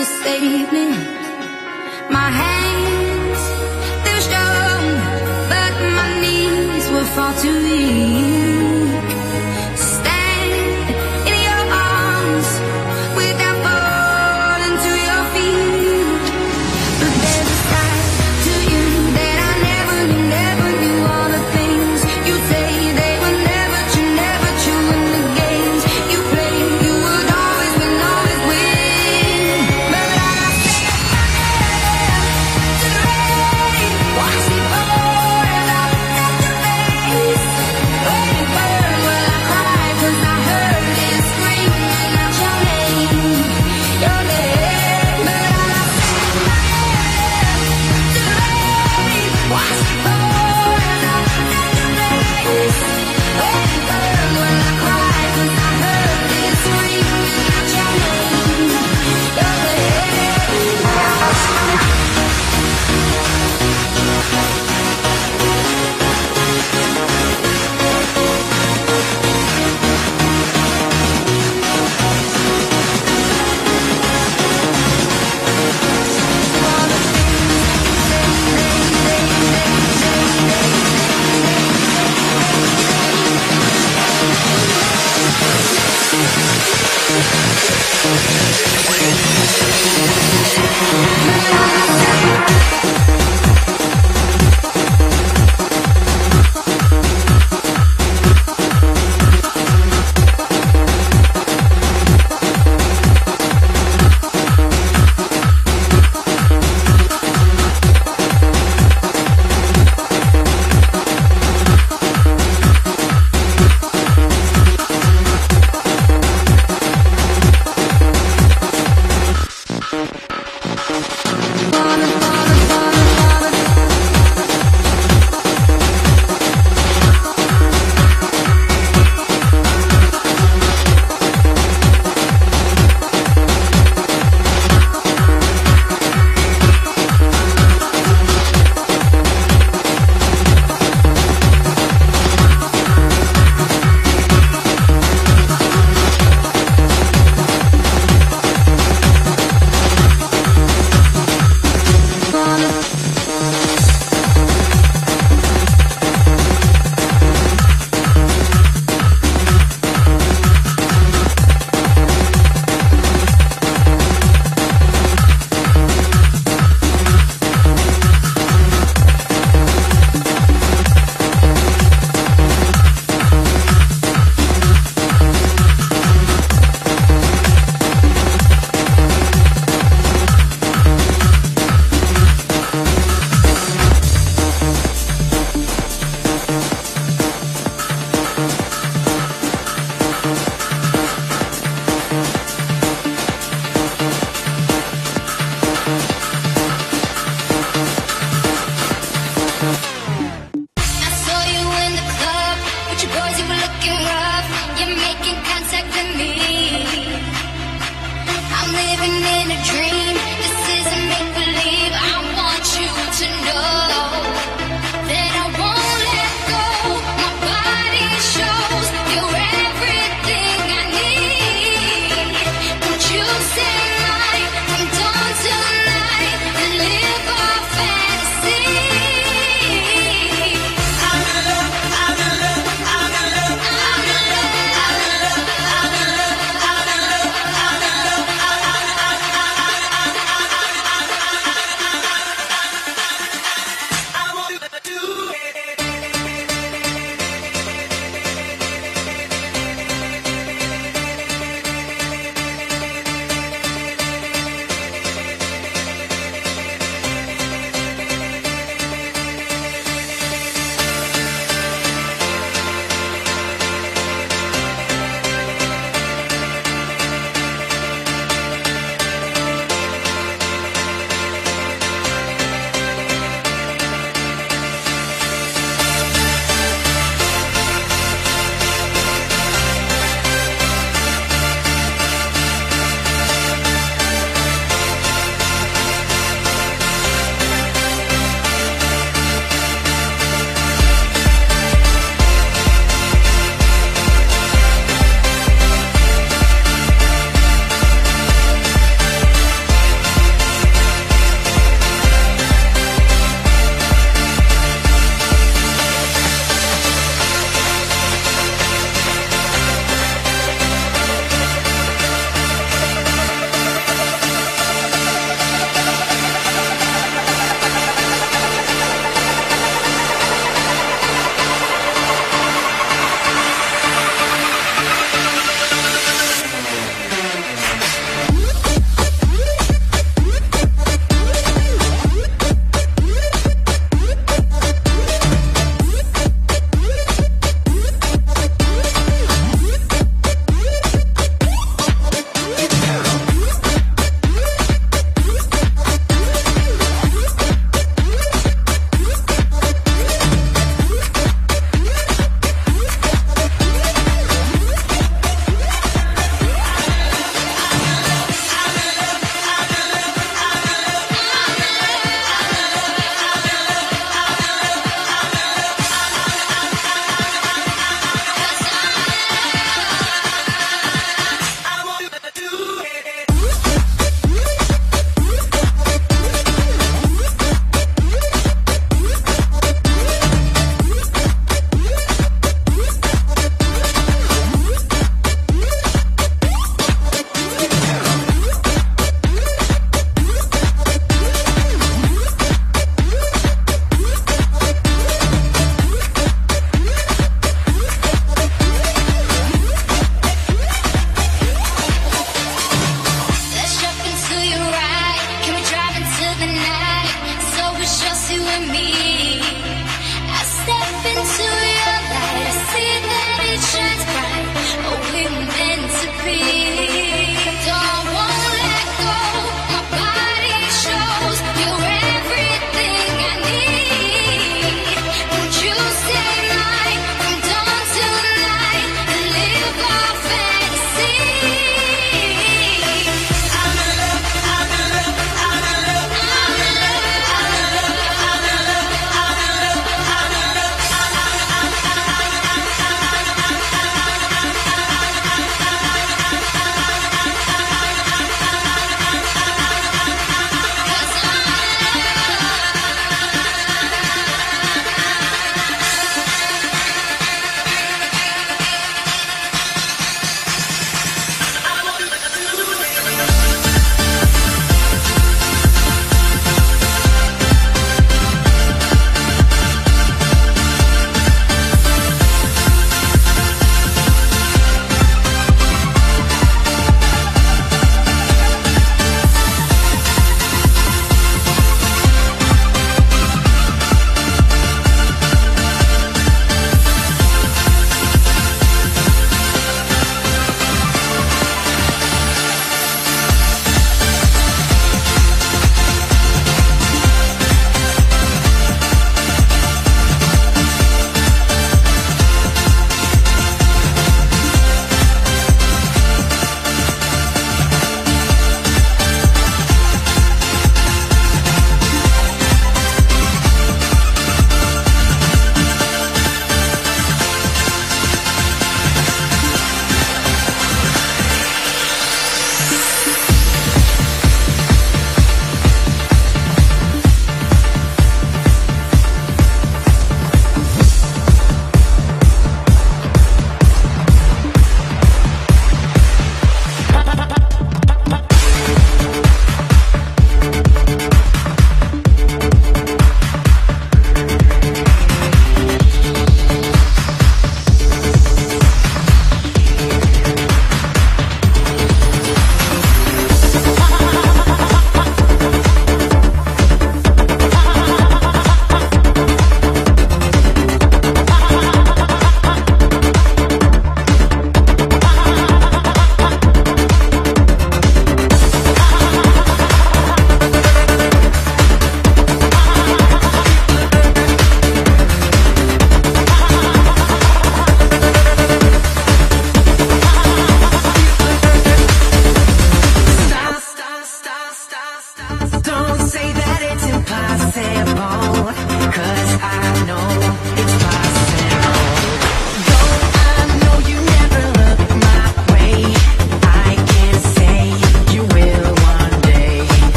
you saved me. My hands, they were strong, but my knees were far too weak to stand in your arms without falling to your feet. But there's a side to you that I never knew all the things you say they were never true, in the games you play, you would always win. But I stay to the rain, watch me pour as I protect your face.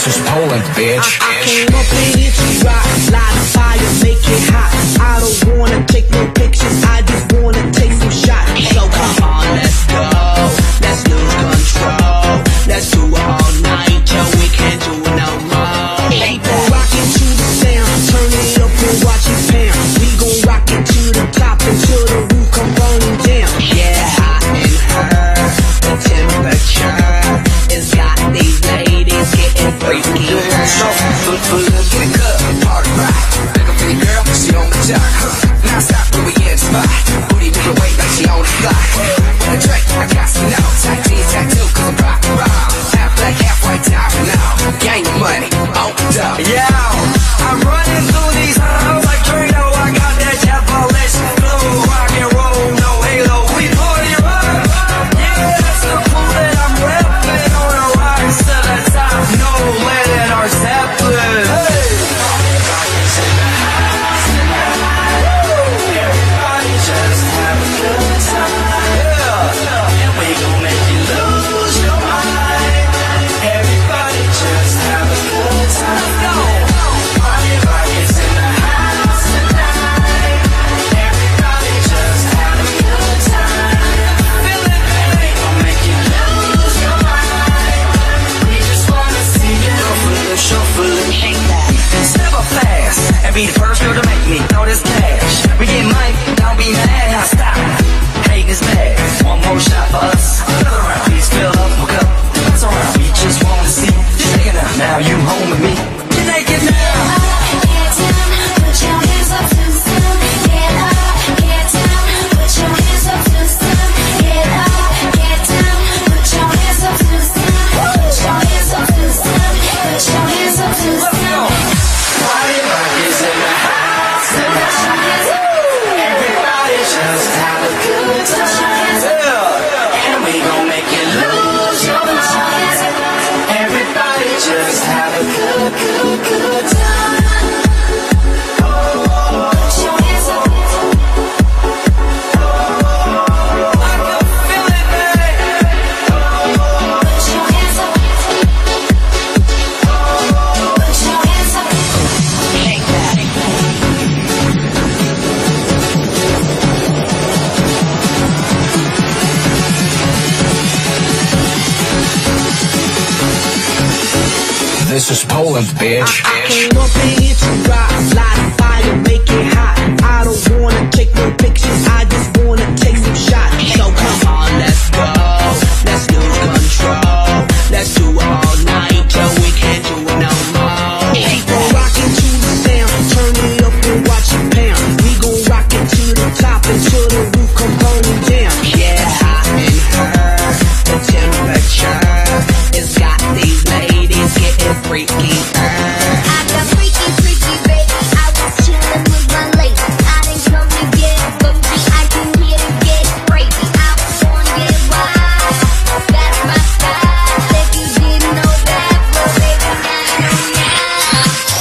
This is Poland, bitch. I came up in here to rock, light a fire, make it hot. I don't wanna take no pictures, I just wanna take some shots. So come on, let's go, let's lose control. Let's do it all night till we can't do it no more. We gon' rock it to the sound, turn it up and watch it pound. We gon' rock it to the top until the roof come burning down. Yeah, hot in her, the temperature has got these ladies getting freaky. So, full of get up, party rock. Make a pretty girl, she on the jock. Now stop when we in the spot. Booty do the weight like she on the block. With a drink, I got some notes. Tight jeans, tattoo, cause I'm rock and roll. Half black, half white, top and all. Gang of money, on the top. Yeah, I'm running through these halls like Trino. I got that Japanese flow. Rock and roll, no halo. We party rock. Yeah, that's the fool that I'm repping on a rock to the top. No lead or Zeppelin. Hey. Everybody just have a good time. Yeah, and we gon' make you lose your mind. Everybody just have a good time. Let's go. Party rockets in the house tonight. Everybody just have a good time. Feel it, baby. We gon' make you lose your mind. We just wanna see you shuffle it. Step up fast and be the first girl to make me throw this cash. We get money, don't be mad, now stop. Hating is bad. One more shot for us. Another round. Please fill up, hook up. That's around. We just wanna see you shaking up. Now you home with me. You're naked now. Get down, put your hands up to the sun. Get up, get down, put your hands up to the sun. Get up, get down, put your hands up to the sun. Put your hands up to the sun. Put your hands up to the sun. Party rockets in the house tonight. Everybody just have a good time. Yeah. And we gon' make you lose your mind. Everybody just have a good time. Put your hands up. I can feel it, baby. Put your hands up. Put your hands up. Shake that. This is Poland, bitch. I came up in here to rock, light a fire, make it hot. I don't wanna take no pictures, I just wanna take some shots. So come on, let's go, let's lose control. Let's do it all night till we can't do it no more. We gon' rock it to the sound, turn it up and watch it pound. We gon' rock it to the top until the roof come burning down. Yeah, hot in her, the temperature has got these ladies getting freaky. I got freaky, freaky, baby. I was chillin' with my lady. I didn't come to get boozy. I came here to get crazy. I was gonna get wild. That's my style. If you didn't know that, well, baby, now you know now.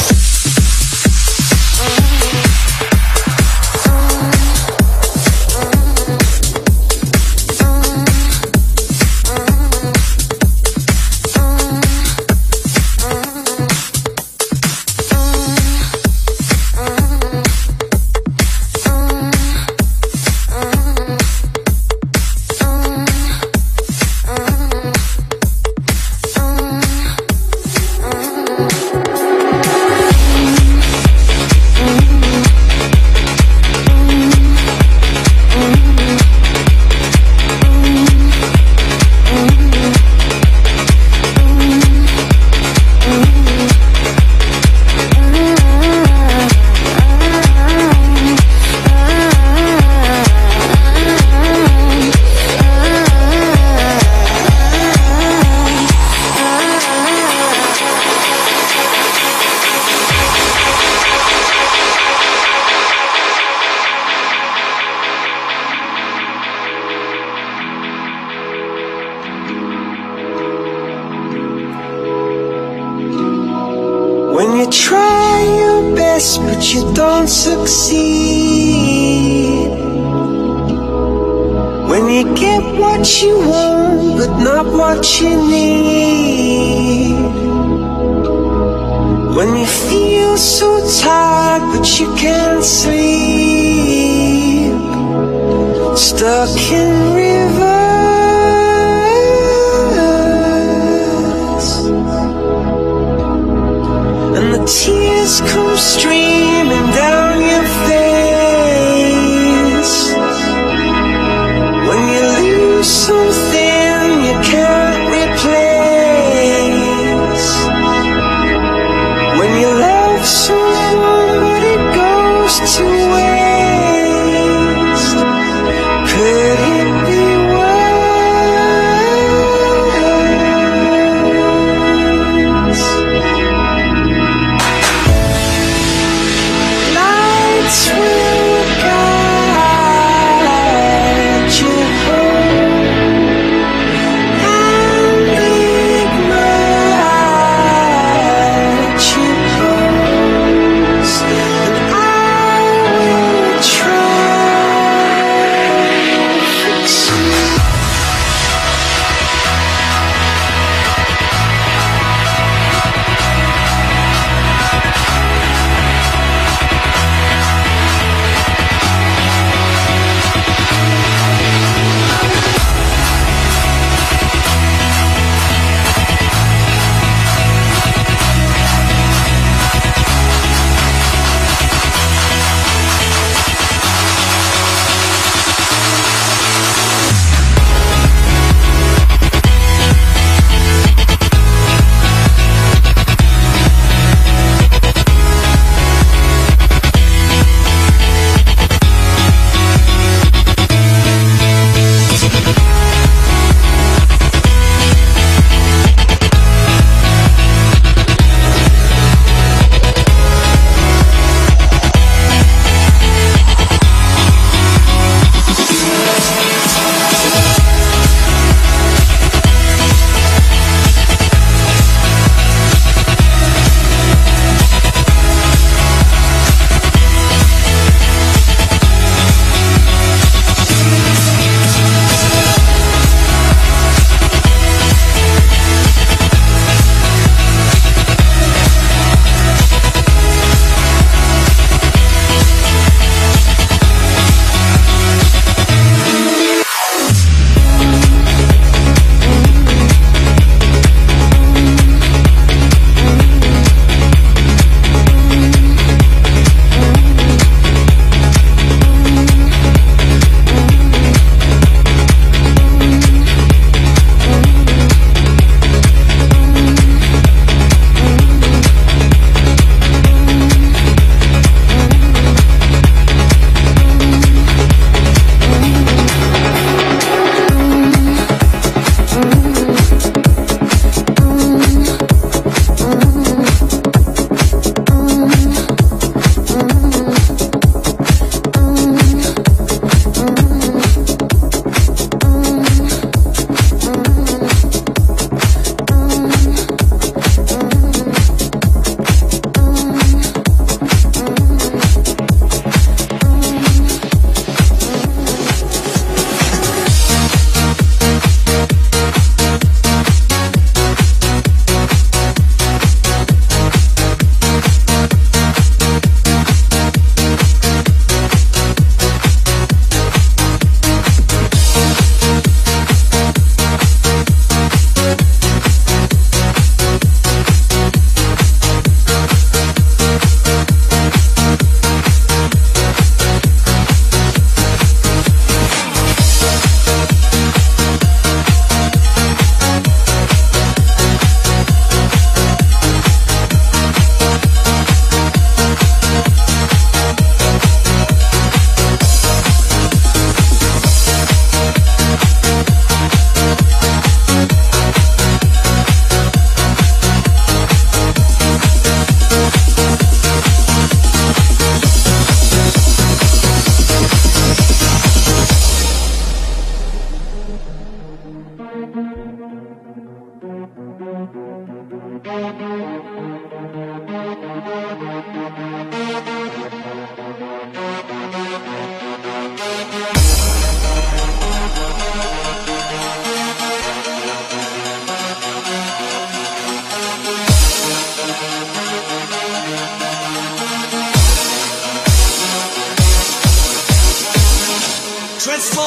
When you try your best but you don't succeed, when you get what you want but not what you need, you feel so tired but you can't sleep, stuck in rivers, and the tears come streaming down your face when you lose something you can't replace, when you love someone but it goes to waste. Could it be worse? Lights will guide you home and ignite you close, and I will try to fix you.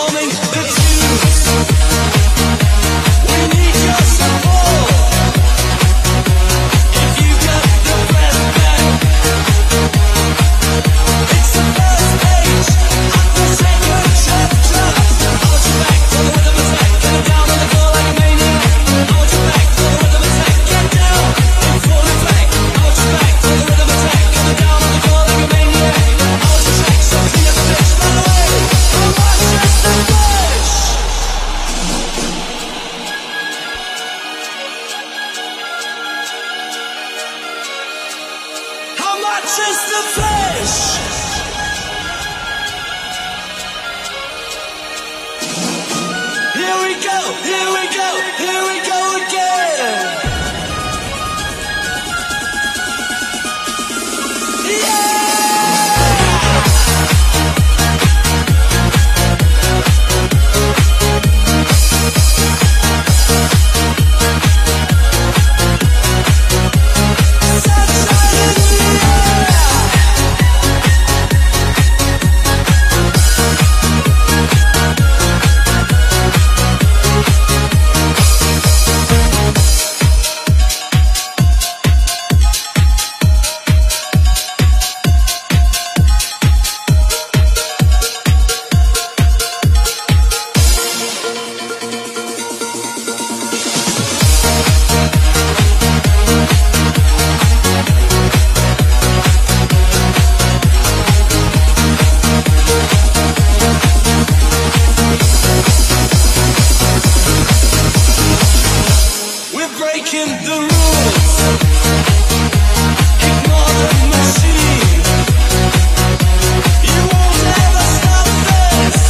forming the tunes. We need your support. If you got the breath back, it's the first page of the second chapter. I want you back for the rhythm attack. Get down on the floor like a maniac. I want you back for the rhythm attack. Get down and fall it back. I want you back for the rhythm attack. Get down on the floor like a maniac. I want you back, so sing at the bitch. By the way, how much is the fish? How much is the fish? Here we go, here we go, here we go again. We're breaking the rules. Ignore the machine. You won't ever stop this.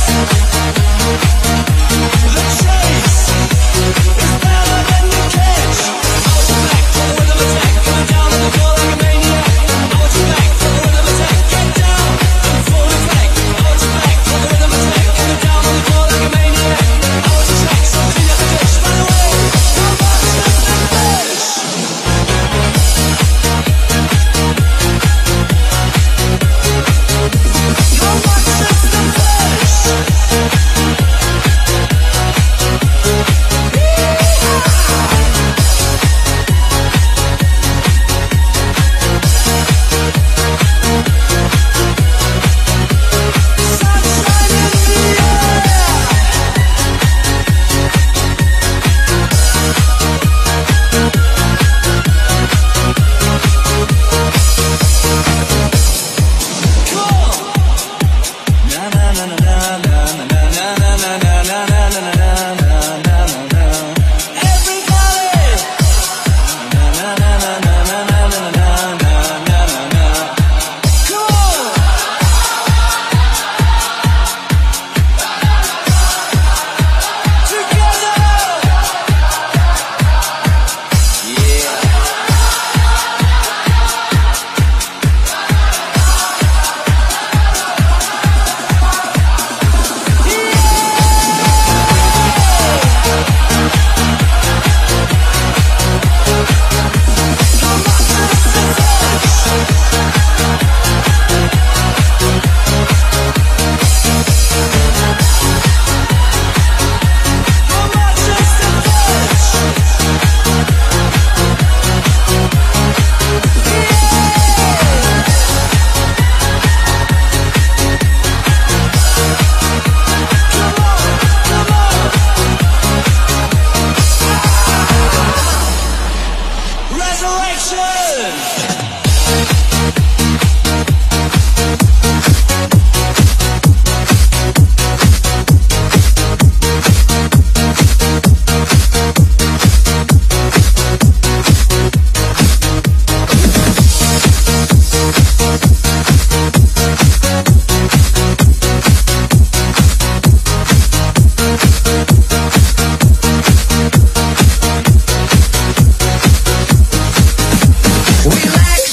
The chase is better than the catch. I want you back for the rhythm attack. Coming down on the floor like a maniac. I want you back for the rhythm attack. Get down and fall it back. I want you back for the rhythm attack. Coming down on the floor like a maniac. I want you back, so clean up the dish. By the way, how much is the fish? How much is the fish? Sunshine in the air. We like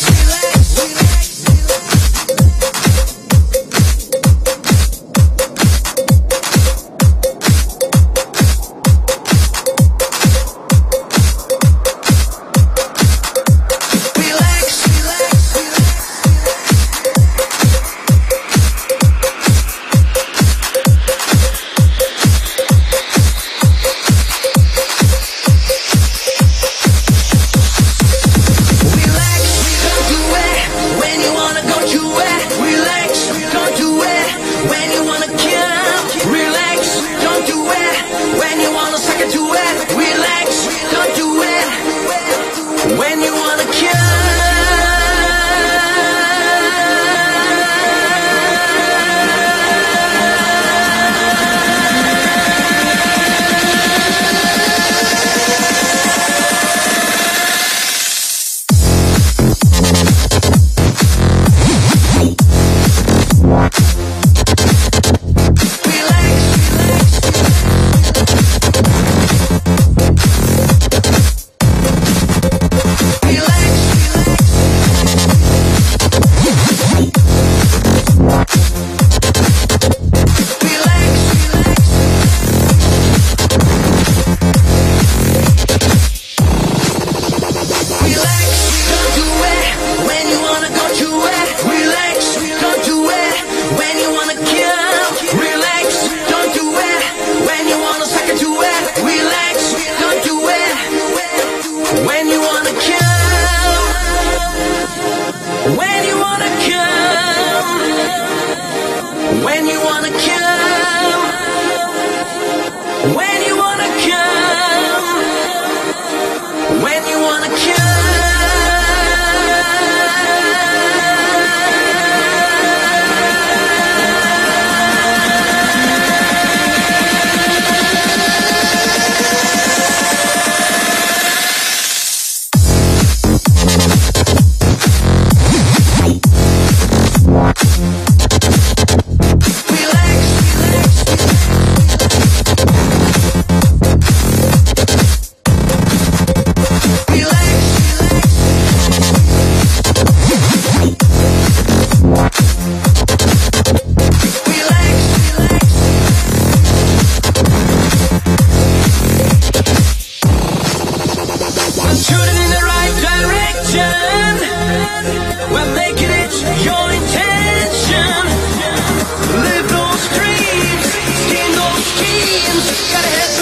We're making it your intention. Live those dreams, skin those schemes. Gotta have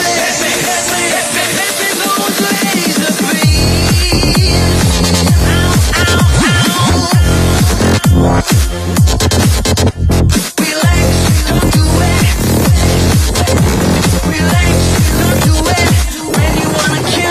those laser beams. Relax, don't do it. Relax, don't do it. When you wanna kill.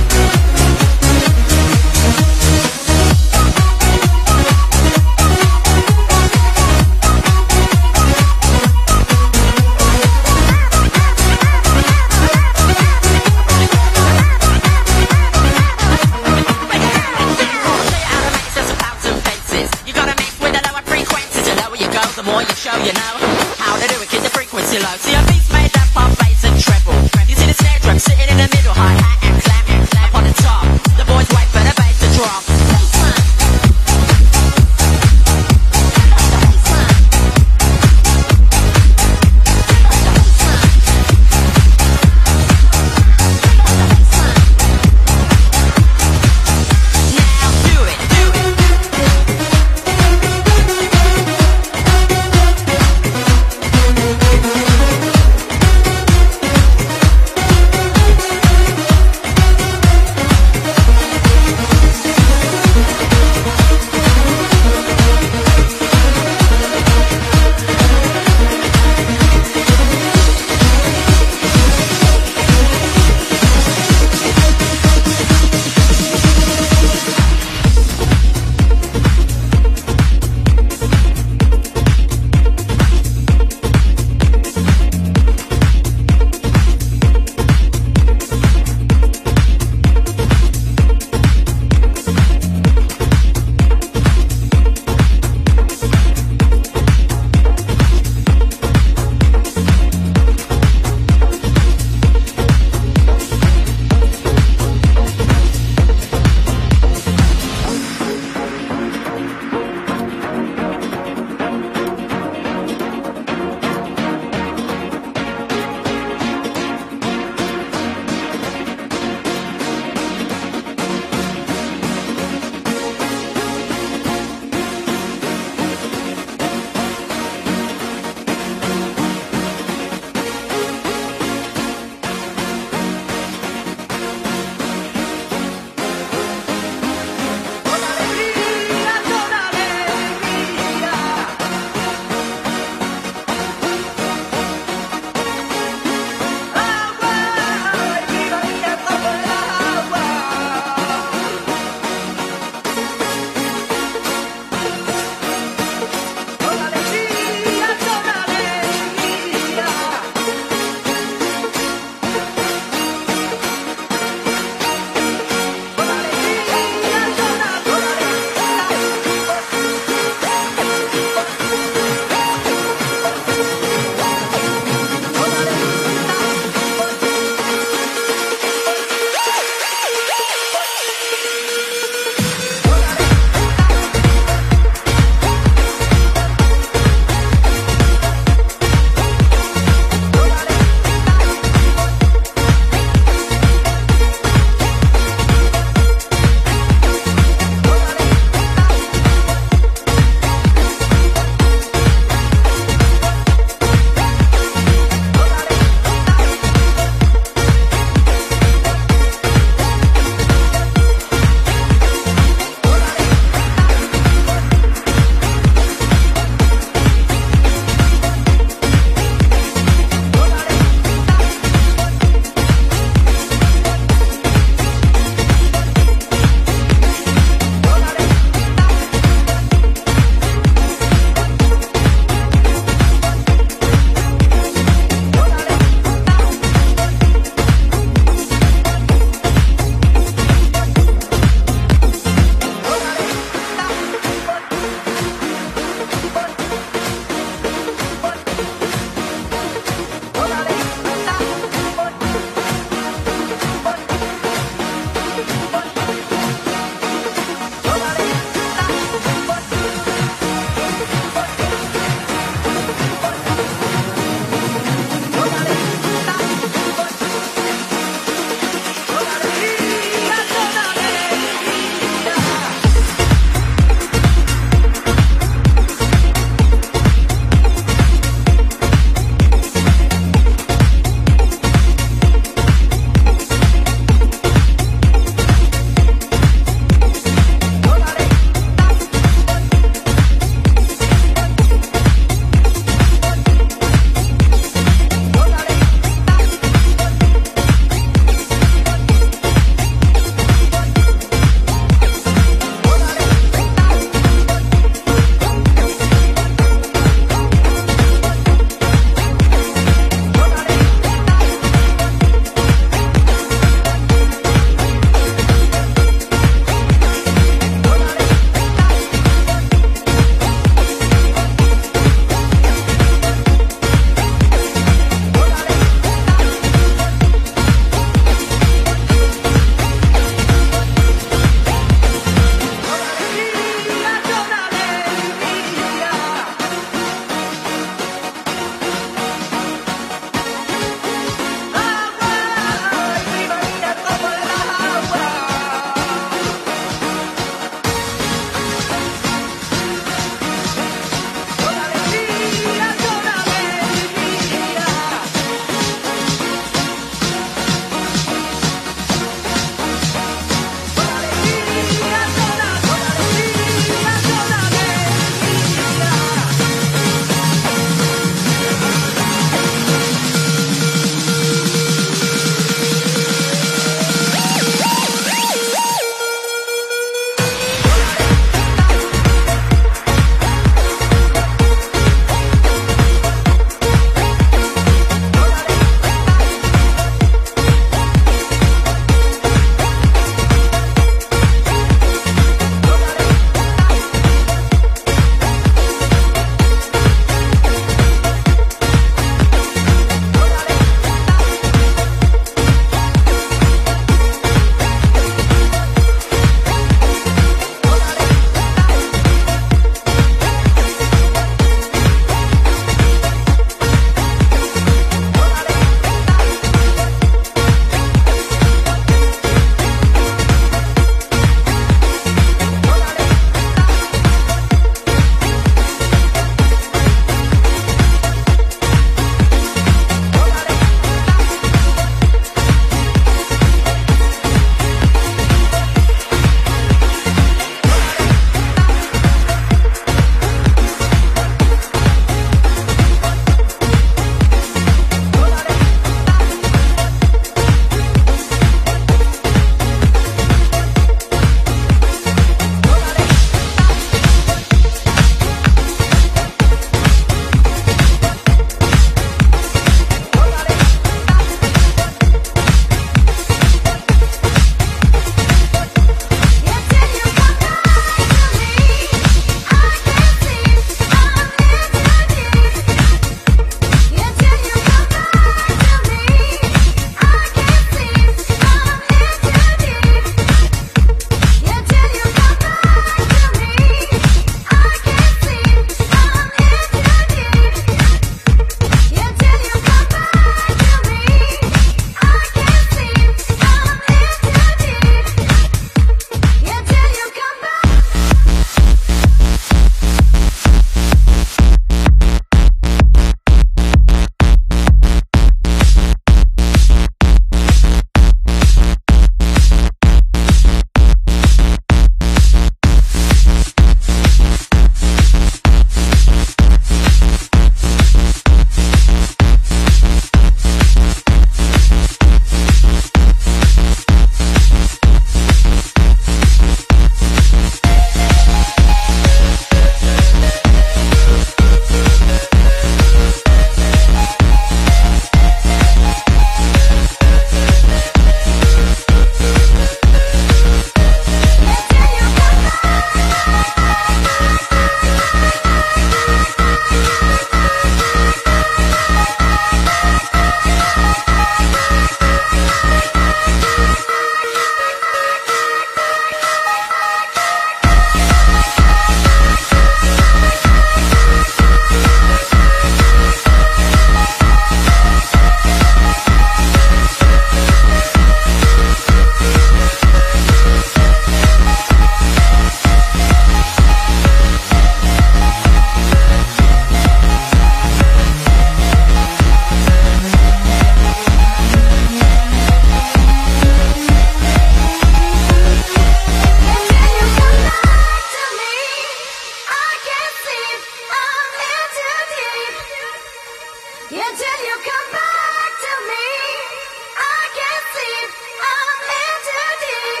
Until you come back to me, I can't sleep, I'm in too deep.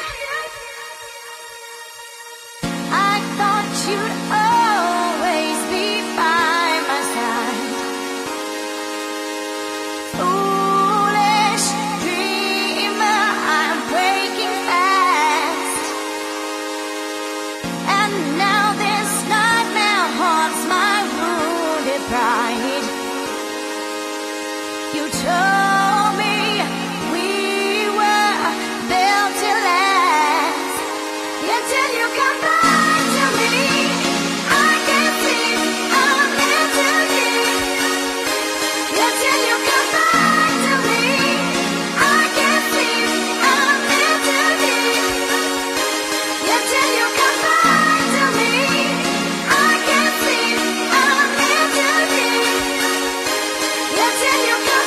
I thought you'd always be by my side. Foolish dreamer, I'm breaking fast. And now this nightmare haunts my wounded pride. You told me we were built to last. Until you come back to me, I can't sleep, I'm in too deep. Until you come back to me, I can't sleep, I'm in too deep. Until you come back to me, I can't sleep, I'm in too deep. Until you come